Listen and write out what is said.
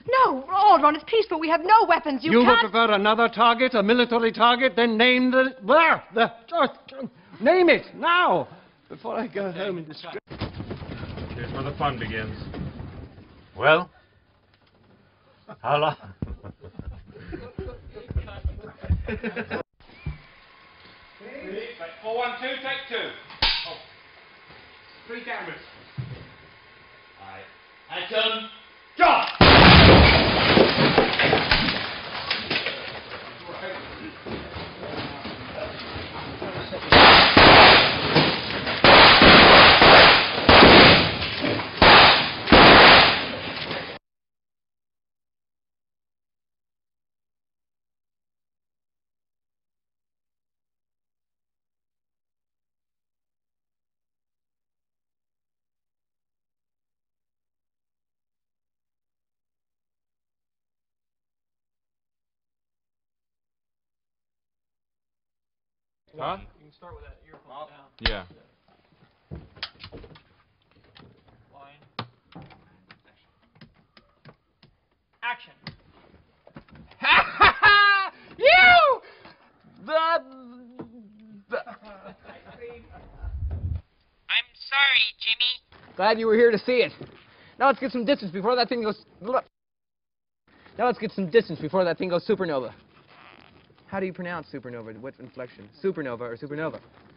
No, Aldron, it's peaceful. We have no weapons. You would can't... prefer another target, a military target, then name the... name it, now! Before I go home in distress. Here's where the fun begins. Well? How long? 4-1-2, take 2. Oh. 3 cameras. Alright. Action. Jump! Huh? You can start with that earphone down. Yeah. Line. Action. You! I'm sorry, Jimmy. Glad you were here to see it. Now let's get some distance before that thing goes... Now let's get some distance before that thing goes supernova. How do you pronounce supernova? What inflection? Supernova or supernova?